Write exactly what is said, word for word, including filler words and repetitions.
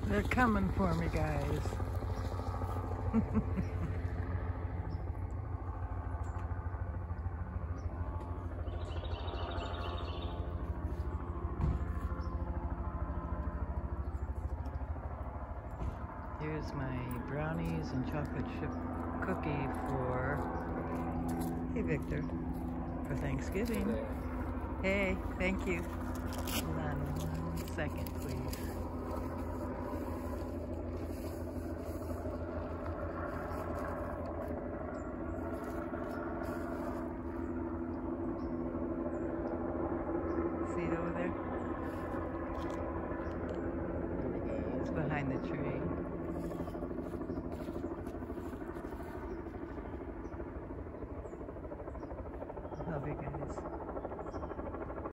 They're coming for me, guys. Here's my brownies and chocolate chip cookie for, hey Victor, for Thanksgiving. Hey, thank you. Hold on one second, please. See it over there? It's behind the tree.